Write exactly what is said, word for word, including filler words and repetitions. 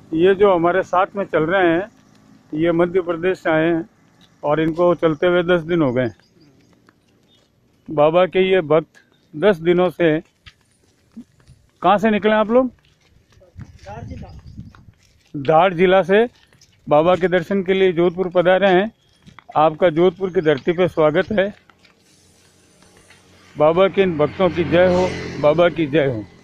ये जो हमारे साथ में चल रहे हैं ये मध्य प्रदेश से आए हैं और इनको चलते हुए दस दिन हो गए। बाबा के ये भक्त दस दिनों से, कहाँ से निकले आप लोग? धार जिला धार जिला से बाबा के दर्शन के लिए जोधपुर पधारे हैं। आपका जोधपुर की धरती पे स्वागत है। बाबा के इन भक्तों की जय हो, बाबा की जय हो।